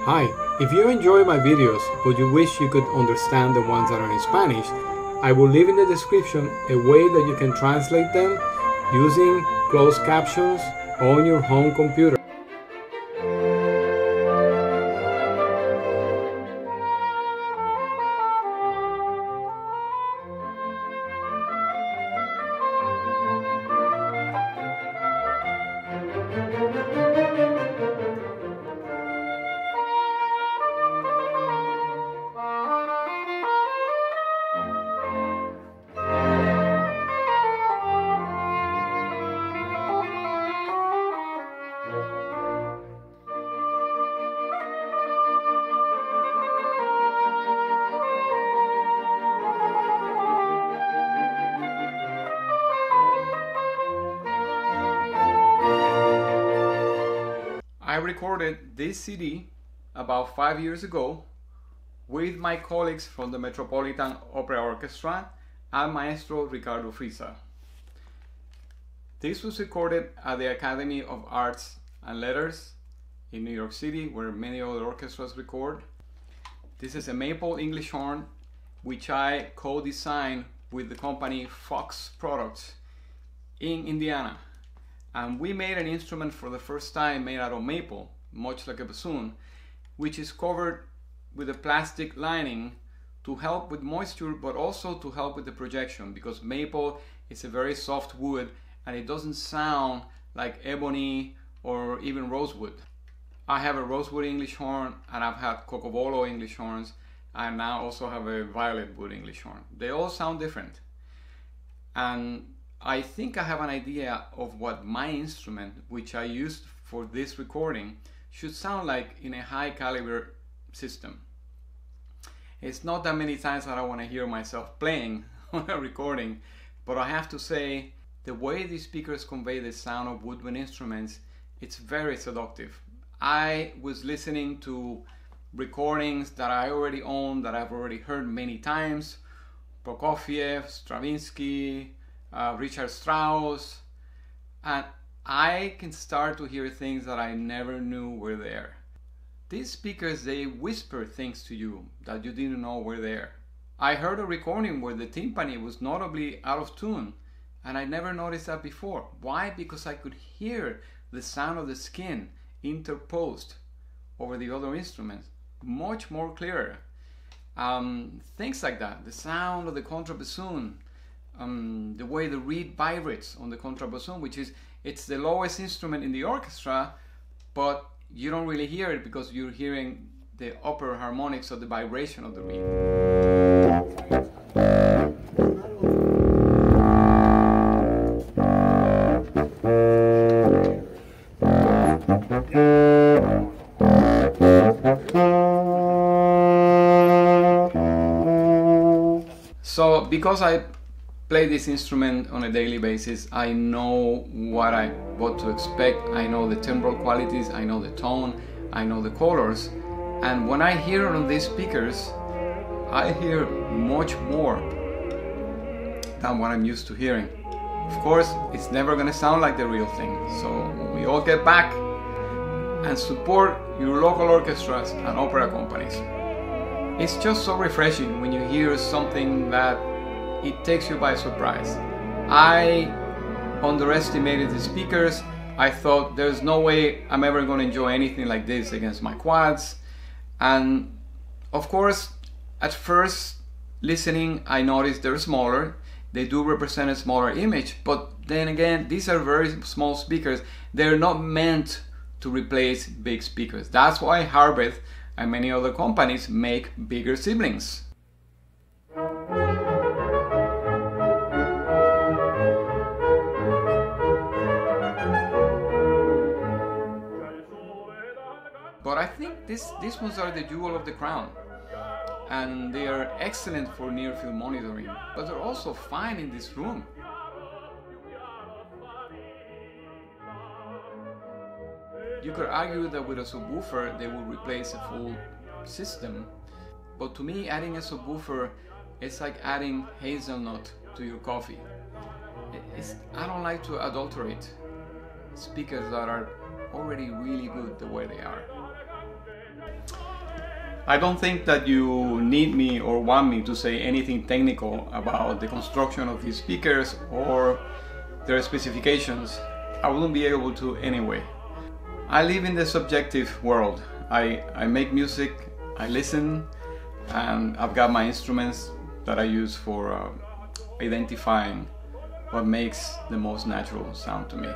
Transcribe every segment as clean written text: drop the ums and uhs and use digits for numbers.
Hi, if you enjoy my videos but you wish you could understand the ones that are in Spanish, I will leave in the description a way that you can translate them using closed captions on your home computer. I recorded this CD about 5 years ago with my colleagues from the Metropolitan Opera Orchestra and Maestro Ricardo Frisa. This was recorded at the Academy of Arts and Letters in New York City, where many other orchestras record. This is a maple English horn which I co-designed with the company Fox Products in Indiana. And we made an instrument for the first time made out of maple, much like a bassoon, which is covered with a plastic lining to help with moisture, but also to help with the projection, because maple is a very soft wood and it doesn't sound like ebony or even rosewood. I have a rosewood English horn, and I've had cocobolo English horns, and now also have a violet wood English horn. They all sound different. And I think I have an idea of what my instrument, which I used for this recording, should sound like in a high caliber system. It's not that many times that I want to hear myself playing on a recording, but I have to say the way these speakers convey the sound of woodwind instruments, it's very seductive. I was listening to recordings that I already own, that I've already heard many times, Prokofiev, Stravinsky, Richard Strauss, and I can start to hear things that I never knew were there. These speakers, they whisper things to you that you didn't know were there. I heard a recording where the timpani was notably out of tune, and I never noticed that before. Why? Because I could hear the sound of the skin interposed over the other instruments much more clearer. Things like that, the sound of the contrabassoon, the way the reed vibrates on the contrabassoon, which is, it's the lowest instrument in the orchestra, but you don't really hear it because you're hearing the upper harmonics of the vibration of the reed. So because I play this instrument on a daily basis, I know what to expect. I know the timbral qualities, I know the tone, I know the colors, and when I hear it on these speakers, I hear much more than what I'm used to hearing. Of course, it's never gonna sound like the real thing, so when we all get back and support your local orchestras and opera companies, it's just so refreshing when you hear something that it takes you by surprise. I underestimated the speakers. I thought there's no way I'm ever going to enjoy anything like this against my quads. And of course, at first listening, I noticed they're smaller. They do represent a smaller image, but then again, these are very small speakers. They're not meant to replace big speakers. That's why Harbeth and many other companies make bigger siblings. But I think these ones are the jewel of the crown, and they are excellent for near-field monitoring, but they're also fine in this room. You could argue that with a subwoofer they will replace a full system, but to me adding a subwoofer is like adding hazelnut to your coffee. I don't like to adulterate speakers that are already really good the way they are. I don't think that you need me or want me to say anything technical about the construction of these speakers or their specifications. I wouldn't be able to anyway. I live in the subjective world. I make music, I listen, and I've got my instruments that I use for identifying what makes the most natural sound to me.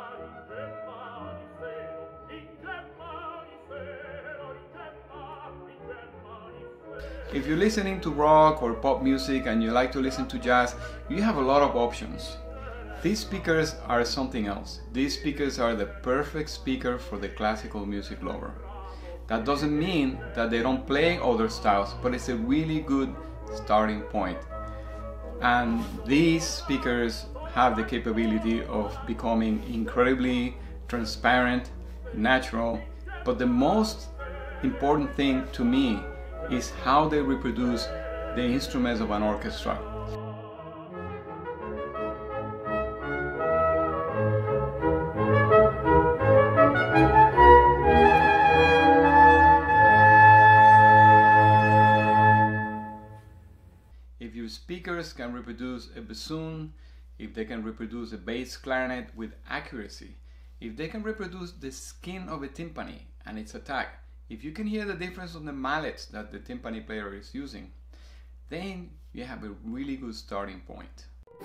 If you're listening to rock or pop music and you like to listen to jazz, you have a lot of options. These speakers are something else. These speakers are the perfect speaker for the classical music lover. That doesn't mean that they don't play other styles, but it's a really good starting point. And these speakers have the capability of becoming incredibly transparent, natural, but the most important thing to me is how they reproduce the instruments of an orchestra. If your speakers can reproduce a bassoon, if they can reproduce a bass clarinet with accuracy, if they can reproduce the skin of a timpani and its attack, if you can hear the difference on the mallets that the timpani player is using, then you have a really good starting point.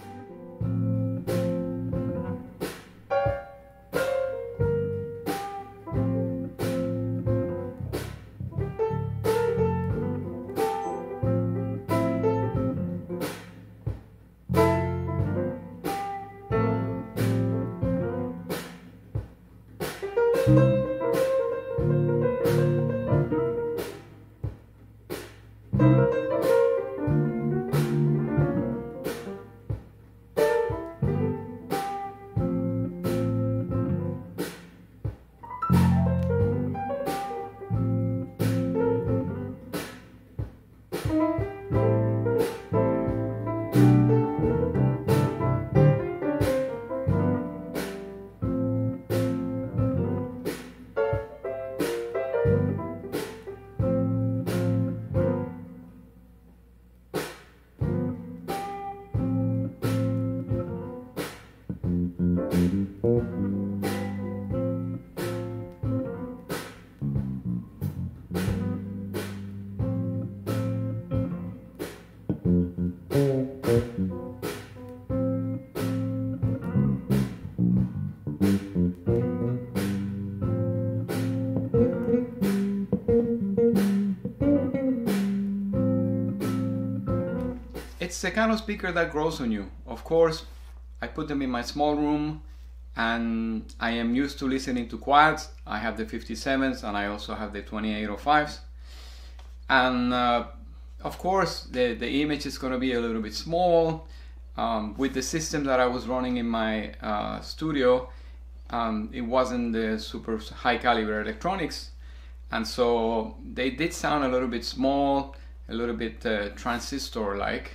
It's the kind of speaker that grows on you. Of course, I put them in my small room and I am used to listening to quads. I have the 57s and I also have the 2805s. And of course, the image is going to be a little bit small. With the system that I was running in my studio, it wasn't the super high caliber electronics. And so they did sound a little bit small, a little bit transistor-like.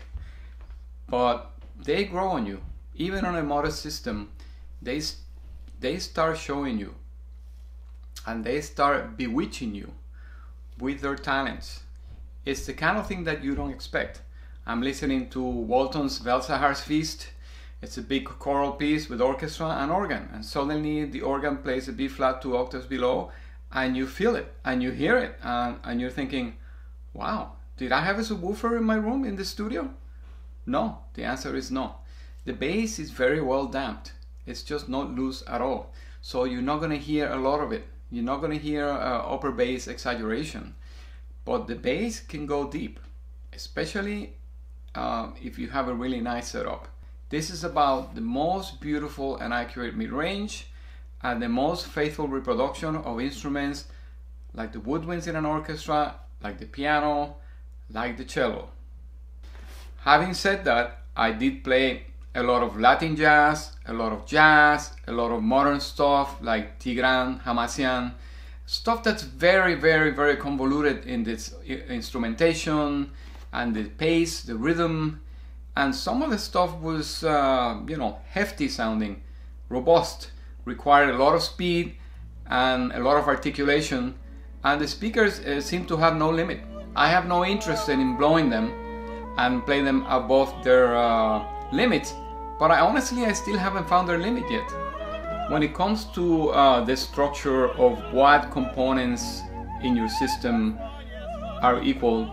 But they grow on you. Even on a modest system, they start showing you and they start bewitching you with their talents. It's the kind of thing that you don't expect. I'm listening to Walton's Weltsahar's Feast. It's a big choral piece with orchestra and organ, and suddenly the organ plays a B flat 2 octaves below, and you feel it and you hear it, and you're thinking, wow, did I have a subwoofer in my room in the studio? No, the answer is no. The bass is very well damped. It's just not loose at all. So you're not going to hear a lot of it. You're not going to hear upper bass exaggeration. But the bass can go deep, especially if you have a really nice setup. This is about the most beautiful and accurate mid-range and the most faithful reproduction of instruments like the woodwinds in an orchestra, like the piano, like the cello. Having said that, I did play a lot of Latin jazz, a lot of jazz, a lot of modern stuff like Tigran, Hamasyan, stuff that's very, very, very convoluted in its instrumentation and the pace, the rhythm, and some of the stuff was, hefty sounding, robust, required a lot of speed and a lot of articulation, and the speakers seem to have no limit. I have no interest in blowing them and play them above their limits, but I still haven't found their limit yet. When it comes to the structure of what components in your system are equal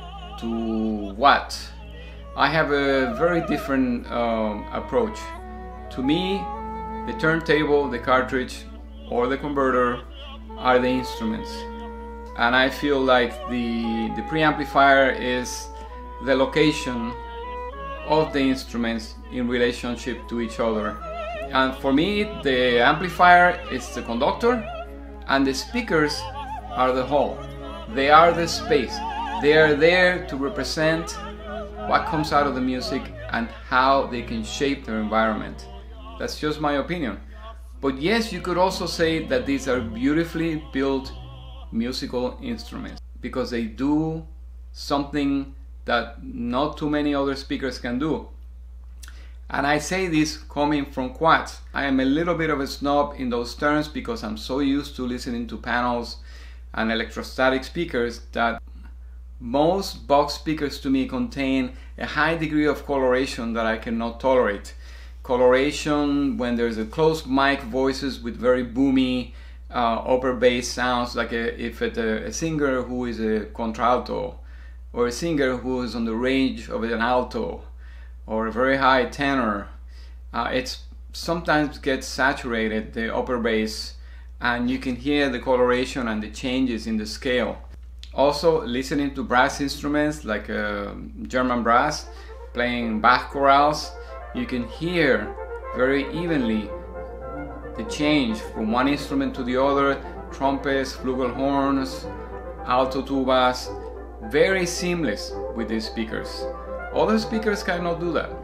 to what, I have a very different approach. To me, the turntable, the cartridge, or the converter are the instruments. And I feel like the preamplifier is the location of the instruments in relationship to each other. And for me, the amplifier is the conductor and the speakers are the hall. They are the space. They are there to represent what comes out of the music and how they can shape their environment. That's just my opinion. But yes, you could also say that these are beautifully built musical instruments because they do something that not too many other speakers can do. And I say this coming from Quads. I am a little bit of a snob in those terms because I'm so used to listening to panels and electrostatic speakers that most box speakers to me contain a high degree of coloration that I cannot tolerate. Coloration when there's a closed mic voices with very boomy upper bass sounds, like if a singer who is a contralto, or a singer who is on the range of an alto, or a very high tenor. It sometimes gets saturated, the upper bass, and you can hear the coloration and the changes in the scale. Also, listening to brass instruments like German brass playing Bach chorales, you can hear very evenly the change from one instrument to the other, trumpets, flugelhorns, alto tubas, very seamless with these speakers. Other speakers cannot do that.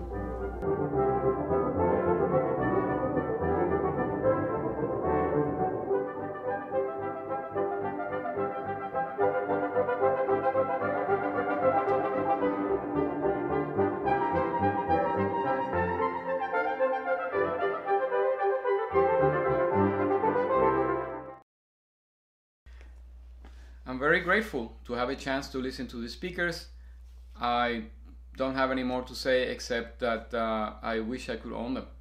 I'm very grateful to have a chance to listen to the speakers. I don't have any more to say except that I wish I could own them.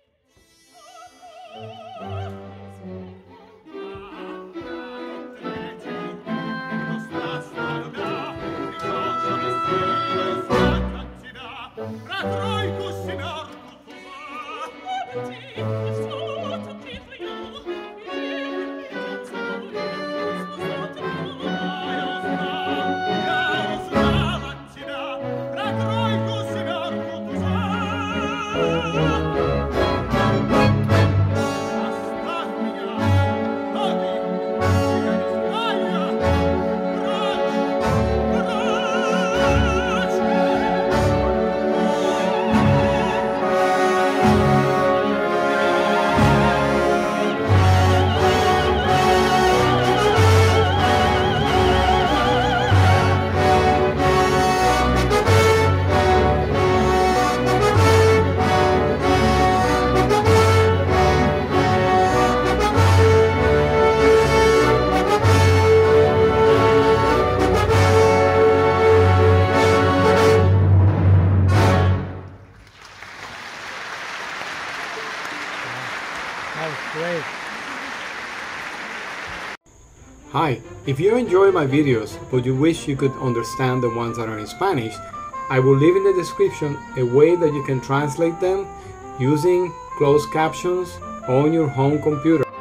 Great. Hi, if you enjoy my videos but you wish you could understand the ones that are in Spanish, I will leave in the description a way that you can translate them using closed captions on your home computer.